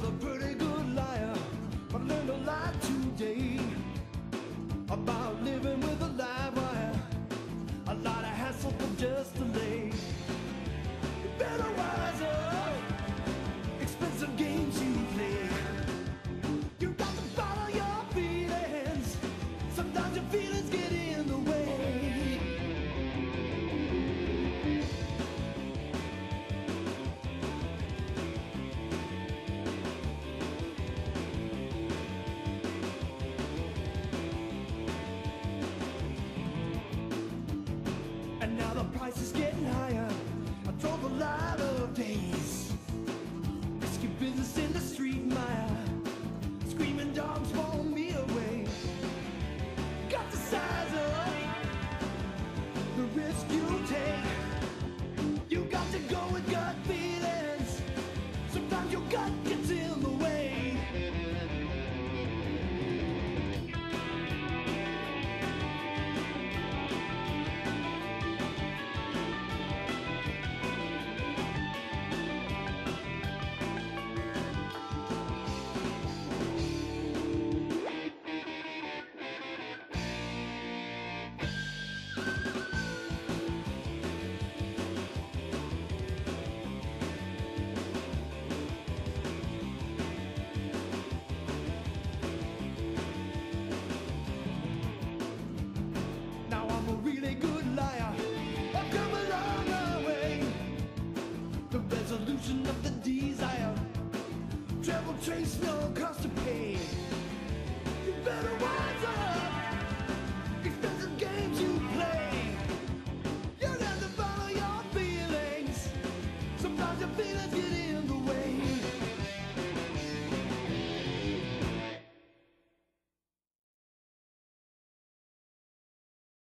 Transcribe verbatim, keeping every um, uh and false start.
a pretty good liar, but I learned a lot today about living with a live wire. A lot of hassle for just delay. You better wise up, expensive games you play. You got to follow your feelings. Sometimes your feelings get in the way. And now the price is getting higher. I drove a lot of days, risky business in the street mire. Screaming dogs blow me away. Got to size up the risk you take. You got to go with gut feelings. Sometimes your gut gets in the way. A really good liar, I've come a long way. The resolution of the desire, travel trace, no cost to pay. You better wise up.